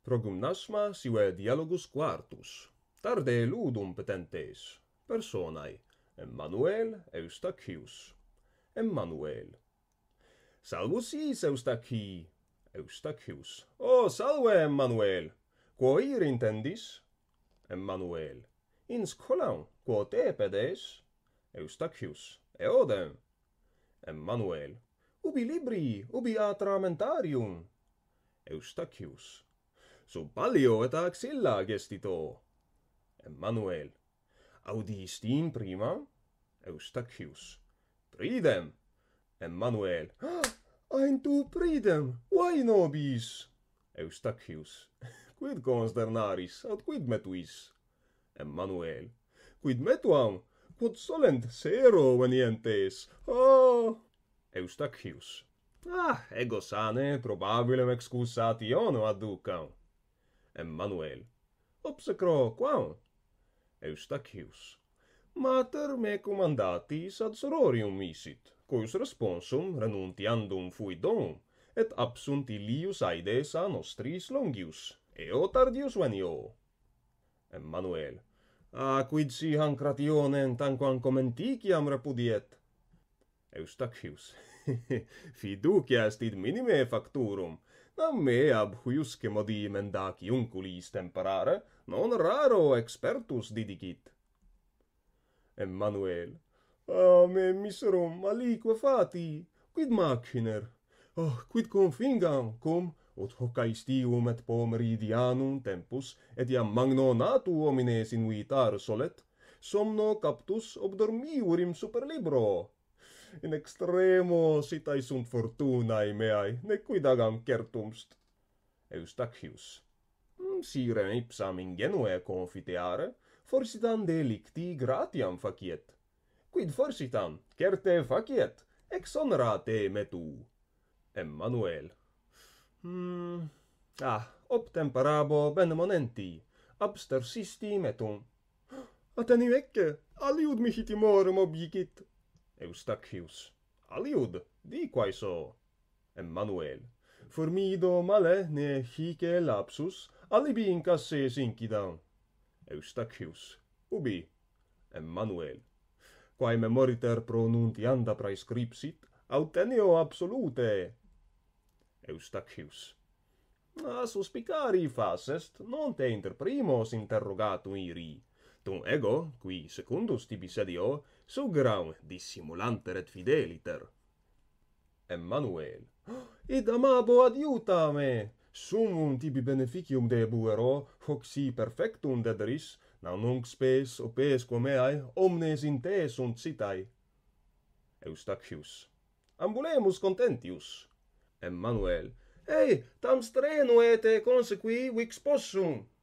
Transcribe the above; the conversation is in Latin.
Progymnasma sive dialogus quartus. Tardē Lūdum Petentēs. Personae. Emmanuel Eustachius. Emmanuel. Salvus is Eustachii. Eustachius. O salve, Emmanuel. Quo ir intendis? Emmanuel. In scholam, quo te pedes? Eustachius. Eodem. Emmanuel. Ubi libri, ubi atramentarium? Eustachius. Sub pallio et axilla gestito. Emmanuel. Audistim prima? Eustachius. Pridem. Emmanuel. Aintu pridem, why nobis? Eustachius. Quid consternaris, aut quid metuis? Emmanuel. Quid metuam, quod solent sero venientes. Eustachius. Ego sane probabilem excusationem adducam. Emmanuel. Obsecro quam? Eustachius. Mater me commandatis ad sororium misit, cujus responsum renuntiandum fuit donum, et absunt illius aedes a nostris longius, eo tardius venio. Emmanuel. Quid si hanc rationem tanquam commenticiam repudiet? Eustachius. Fiducia est id minime facturum, nam me ab huiusque modi mendaci unculis temperare, non raro expertus didicit. Emmanuel. Me miserum alique fati, quid maciner? Quid confingam, cum, ut hoc aestium et pomeridianum tempus, et iam magno natu homines invitar solet, somno captus obdormiurim super libro. In extremo sitae sunt fortunae meae, nequid agam certumst. Eustachius. Si rem ipsam ingenue confiteare, forsitam delicti gratiam faciet. Quid forsitam, certe faciet, ex honora te metu. Emmanuel. Obtemperabo benemonenti, abstersisti metum. Ateni ecce, aliud mihi timorem objicit. Eustachius. Aliud, di quaeso? Emmanuel. Formido male ne hice lapsus, alibi in casses incidam. Eustachius. Ubi? Emmanuel. Quae memoriter pronuntianda praescripsit, autenio absolute. Eustachius. Suspicari facest, non te inter primos interrogatum iri. Tum ego, qui secundus tibi sedio, sugeram dissimulanter et fideliter. Emmanuel. Id amabo adiuta me. Summum tibi beneficium debuero, hoc si perfectum dederis, nunc spes opesque meae omnes in te sunt citae. Eustachius. Ambulemus contentius. Emmanuel. Tam streno ete consequi vix possum.